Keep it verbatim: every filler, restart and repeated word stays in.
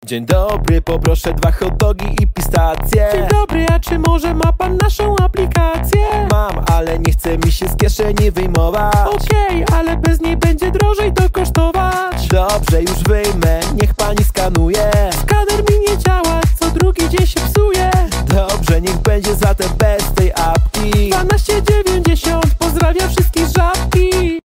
Dzień dobry, poproszę dwa hot dogi i pistacje. Dzień dobry, a czy może ma pan naszą aplikację? Mam, ale nie chce mi się z kieszeni wyjmować. Okej, okay, ale bez niej będzie drożej to kosztować. Dobrze, już wyjmę, niech pani skanuje. Skaner mi nie działa, co drugi dzień się psuje. Dobrze, niech będzie zatem bez tej apki.